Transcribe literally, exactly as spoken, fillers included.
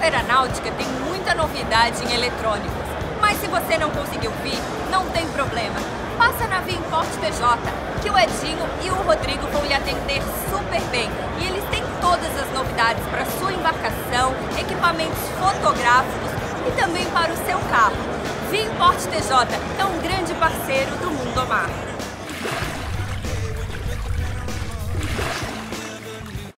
Feira Náutica tem muita novidade em eletrônicos, mas se você não conseguiu vir, não tem problema. Passa na Via Import T J, que o Edinho e o Rodrigo vão lhe atender super bem. E eles têm todas as novidades para sua embarcação, equipamentos fotográficos e também para o seu carro. Via Import T J é um grande parceiro do Mundo Mar.